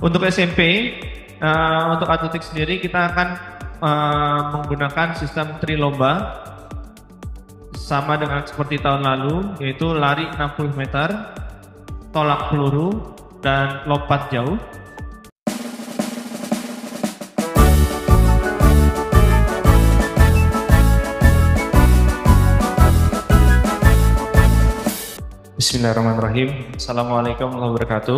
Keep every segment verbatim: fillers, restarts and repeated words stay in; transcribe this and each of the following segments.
Untuk S M P, uh, untuk atletik sendiri kita akan uh, menggunakan sistem trilomba sama dengan seperti tahun lalu, yaitu lari enam puluh meter, tolak peluru, dan lompat jauh. Bismillahirrahmanirrahim. Assalamualaikum warahmatullahi wabarakatuh.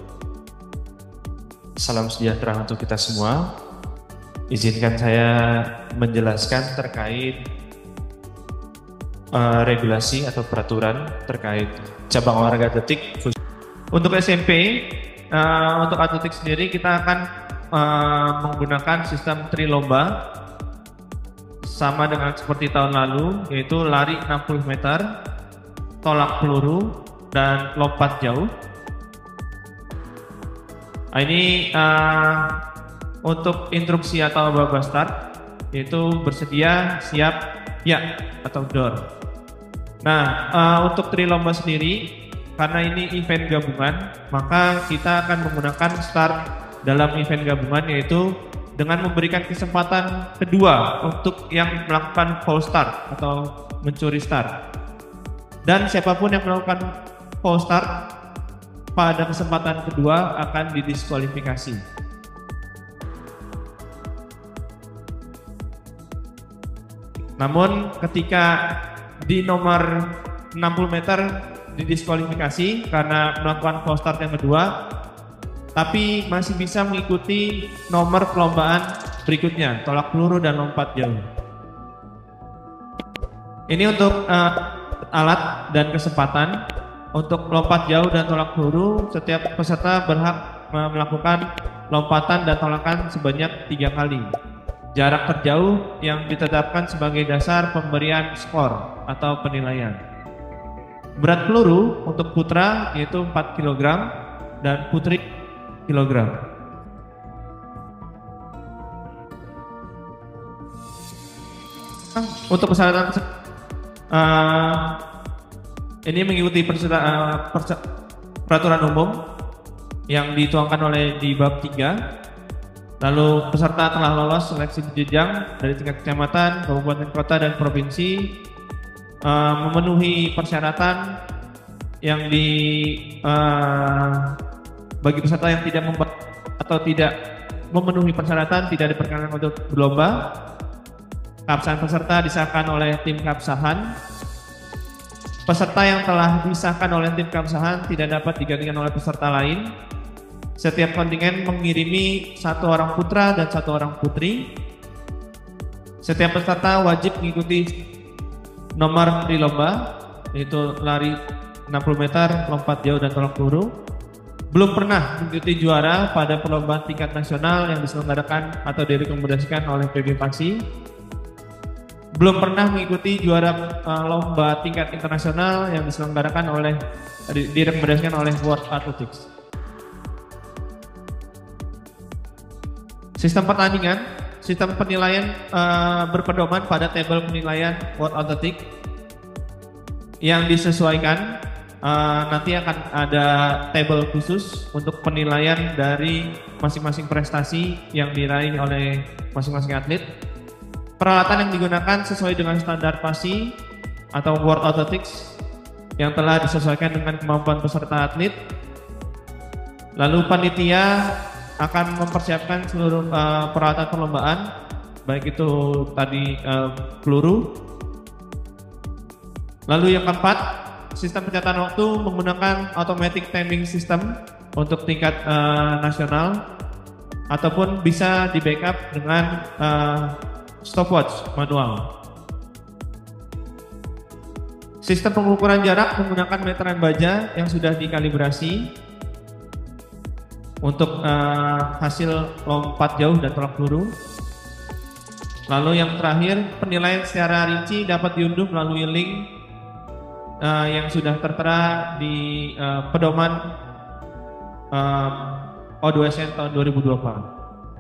Salam sejahtera untuk kita semua. Izinkan saya menjelaskan terkait uh, regulasi atau peraturan terkait cabang olahraga atletik. Untuk S M P, uh, untuk atletik sendiri kita akan uh, menggunakan sistem trilomba sama dengan seperti tahun lalu, yaitu lari enam puluh meter, tolak peluru, dan lompat jauh. Nah, ini uh, untuk instruksi atau babak start, yaitu bersedia, siap, ya, atau door. Nah, uh, untuk trilomba sendiri, karena ini event gabungan, maka kita akan menggunakan start dalam event gabungan, yaitu dengan memberikan kesempatan kedua untuk yang melakukan false start atau mencuri start. Dan siapapun yang melakukan false start pada kesempatan kedua akan didiskualifikasi. Namun ketika di nomor enam puluh meter didiskualifikasi karena melakukan false start yang kedua, tapi masih bisa mengikuti nomor perlombaan berikutnya, tolak peluru dan lompat jauh. Ini untuk uh, alat dan kesempatan. Untuk lompat jauh dan tolak peluru, setiap peserta berhak melakukan lompatan dan tolakan sebanyak tiga kali. Jarak terjauh yang ditetapkan sebagai dasar pemberian skor atau penilaian. Berat peluru untuk putra yaitu empat kilogram dan putri kilogram. Untuk persyaratan uh, ini mengikuti perserta, uh, perser, peraturan umum yang dituangkan oleh di bab tiga. Lalu peserta telah lolos seleksi jenjang dari tingkat kecamatan, kabupaten, kota, dan provinsi, uh, memenuhi persyaratan yang di uh, bagi peserta yang tidak membuat atau tidak memenuhi persyaratan tidak diperkenankan untuk berlomba. Keabsahan peserta disahkan oleh tim keabsahan. Peserta yang telah disahkan oleh tim keabsahan tidak dapat digantikan oleh peserta lain. Setiap kontingen mengirimi satu orang putra dan satu orang putri. Setiap peserta wajib mengikuti nomor trilomba, yaitu lari enam puluh meter, lompat jauh, dan tolak peluru. Belum pernah mengikuti juara pada perlombaan tingkat nasional yang diselenggarakan atau direkomendasikan oleh P B Paksi. Belum pernah mengikuti juara uh, lomba tingkat internasional yang diselenggarakan oleh direkomendasikan oleh World Athletics. Sistem pertandingan, sistem penilaian uh, berpedoman pada tabel penilaian World Athletics yang disesuaikan. Uh, nanti akan ada tabel khusus untuk penilaian dari masing-masing prestasi yang diraih oleh masing-masing atlet. Peralatan yang digunakan sesuai dengan standar P A S I atau World Athletics yang telah disesuaikan dengan kemampuan peserta atlet. Lalu panitia akan mempersiapkan seluruh uh, peralatan perlombaan, baik itu tadi uh, peluru. Lalu yang keempat, sistem pencatatan waktu menggunakan automatic timing system untuk tingkat uh, nasional, ataupun bisa di backup dengan uh, stopwatch manual. Sistem pengukuran jarak menggunakan meteran baja yang sudah dikalibrasi untuk uh, hasil lompat jauh dan tolak peluru. Lalu yang terakhir, penilaian secara rinci dapat diunduh melalui link uh, yang sudah tertera di uh, pedoman uh, O dua S N tahun dua ribu dua puluh empat.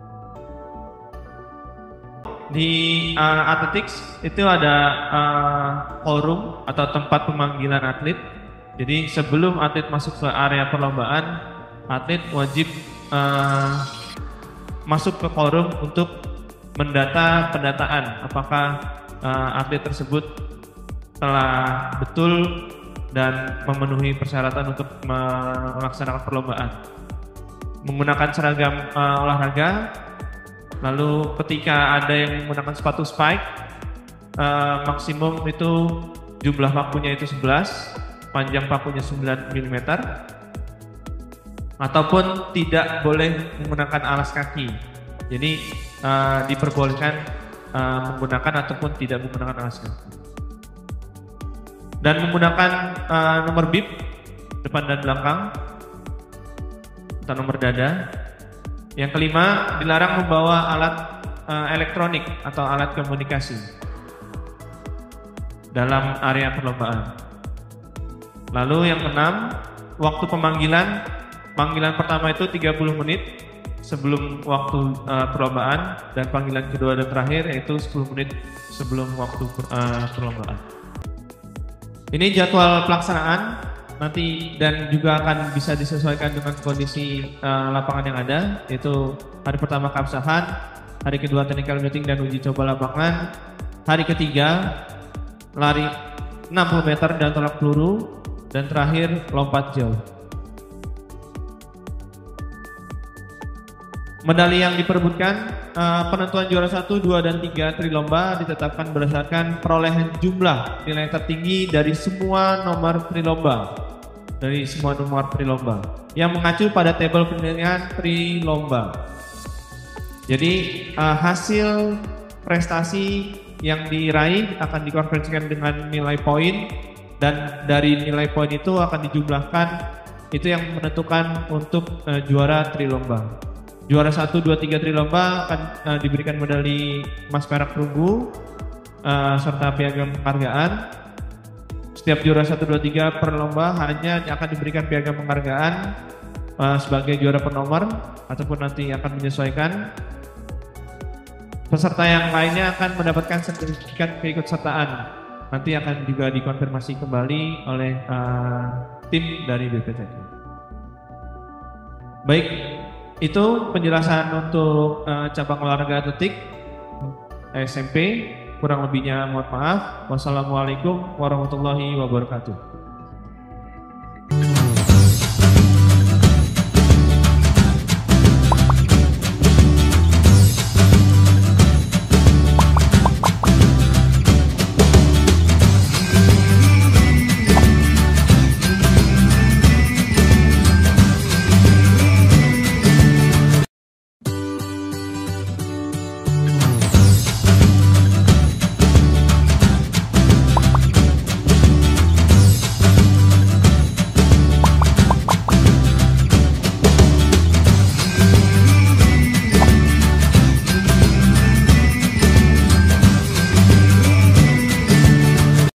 Di uh, athletics itu ada uh, forum atau tempat pemanggilan atlet. Jadi sebelum atlet masuk ke area perlombaan, atlet wajib uh, masuk ke forum untuk mendata pendataan apakah uh, atlet tersebut telah betul dan memenuhi persyaratan untuk melaksanakan perlombaan. Menggunakan seragam uh, olahraga, lalu ketika ada yang menggunakan sepatu spike, uh, maksimum itu jumlah pakunya itu sebelas, panjang pakunya sembilan milimeter, ataupun tidak boleh menggunakan alas kaki. Jadi uh, diperbolehkan uh, menggunakan ataupun tidak menggunakan alas kaki. Dan menggunakan uh, nomor bib depan dan belakang atau nomor dada. Yang kelima, dilarang membawa alat uh, elektronik atau alat komunikasi dalam area perlombaan. Lalu yang keenam, waktu pemanggilan, panggilan pertama itu tiga puluh menit sebelum waktu uh, perlombaan, dan panggilan kedua dan terakhir yaitu sepuluh menit sebelum waktu uh, perlombaan. Ini jadwal pelaksanaan nanti dan juga akan bisa disesuaikan dengan kondisi uh, lapangan yang ada, yaitu hari pertama keabsahan, hari kedua technical meeting dan uji coba lapangan, hari ketiga lari enam puluh meter dan tolak peluru, dan terakhir lompat jauh. Medali yang diperebutkan, uh, penentuan juara satu, dua, dan tiga trilomba ditetapkan berdasarkan perolehan jumlah nilai tertinggi dari semua nomor trilomba, dari semua nomor trilomba yang mengacu pada tabel penilaian trilomba. Jadi uh, hasil prestasi yang diraih akan dikonversikan dengan nilai poin, dan dari nilai poin itu akan dijumlahkan, itu yang menentukan untuk uh, juara trilomba. Juara satu, dua, tiga trilomba akan uh, diberikan medali emas, perak, perunggu uh, serta piagam penghargaan. Setiap juara satu, dua, tiga per lomba hanya akan diberikan piagam penghargaan uh, sebagai juara per nomor, ataupun nanti akan menyesuaikan. Peserta yang lainnya akan mendapatkan sertifikat keikutsertaan. Nanti akan juga dikonfirmasi kembali oleh uh, tim dari B P T N. Baik, itu penjelasan untuk uh, cabang olahraga atletik S M P. Kurang lebihnya mohon maaf. Wassalamualaikum warahmatullahi wabarakatuh.